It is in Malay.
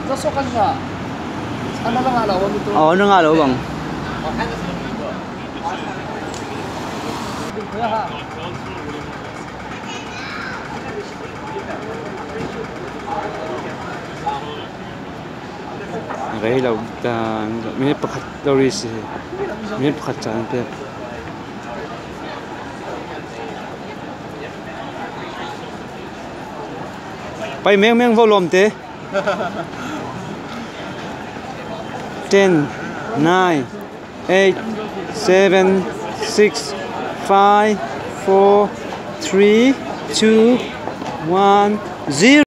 Nasokan nga. Ano lang alaw nito? Oo, ano nga alaw bang? Kuya ha. Okay, law. Minit pakat Doris. Minit pakat chan pe. Pai meng volume te. 10, 9, 8, 7, 6, 5, 4, 3, 2, 1, 0.